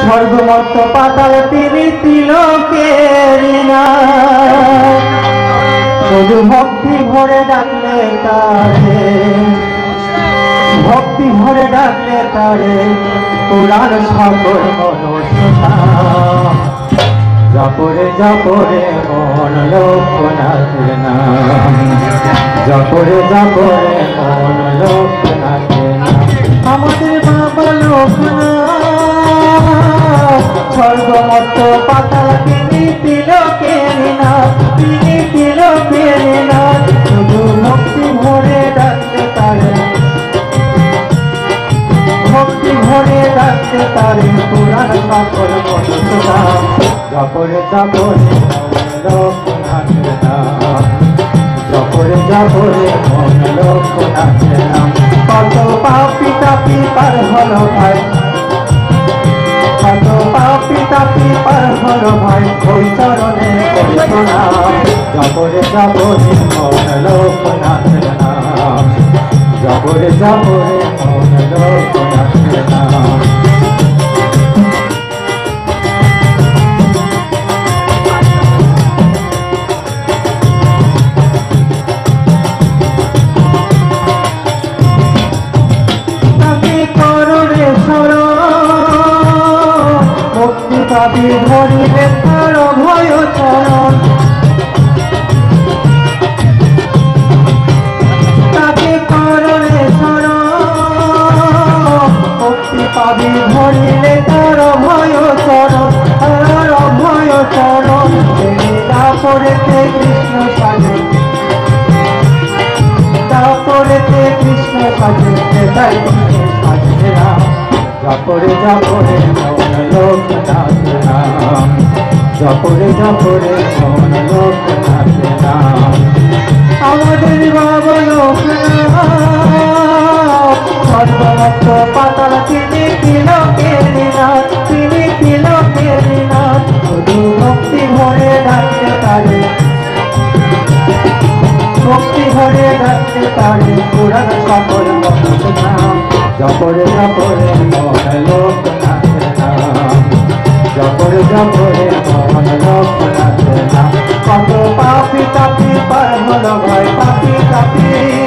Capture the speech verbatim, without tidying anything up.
স্বর্গমর্ত পাতাল তিনি তিলকের নাথ। শুধু ভক্তি ভরে ডাকলে তারে, ভক্তি ভরে ডাকলে তারে পুরাণ সকল মনস্কামনা। জপরে জপরে মন লোকনাথের নাম, জপরে জপরে মন লোকনাথের নাম। আমাদের বাবা লোকনাথ স্বর্গমর্ত পাতাল তিনি তিলকের নাথ, তিনি তিলকের নাথ। শুধু ভক্তি ভরে ডাকতে তারে, ভক্তি ভরে ডাকতে তারে পুরাণ সকল মনস্কামনা। জপরে জপরে মন লোকনাথের নাম, জপরে জপরে মন লোকনাথের নাম। কত পাপি তাপি পার হলো ভাই, কত পাপি তাপি পার হলো ভাই ওই চরণে কল্পনা। জপরে জপরে মন লোকনাথের নাম, জপরে জপরে মন লোকনাথের নাম। পাবি ধরিলে তার ভয় চরণ, তাকে করলে শরণ। মুক্তি পাবি ধরিলে তার ভয় চরণ, তার ভয় চরণ। তারপরেতে কৃষ্ণ সাজে, তারপরেতে কৃষ্ণ সাজে, তাই সাজে রাম। জপরে জপরে মন লোকনাথের নাম, জপরে জপরে মন লোকনাথের নাম। আমাদের বাবা লোকনাথ স্বর্গমর্ত পাতাল তিনি তিলকের নাথ, তিনি তিলকের নাথ। শুধু ভক্তি ভরে ডাকতে তারে, ভক্তি ভরে ডাকতে তারে পুরাণ সকল মনস্কামনা। জপরে জপরে মন লোকনাথের নাম, জপরে জপরে মন লোকনাথের নাম। কত পাপি তাপি পার হলো ভাই, পাপি তাপি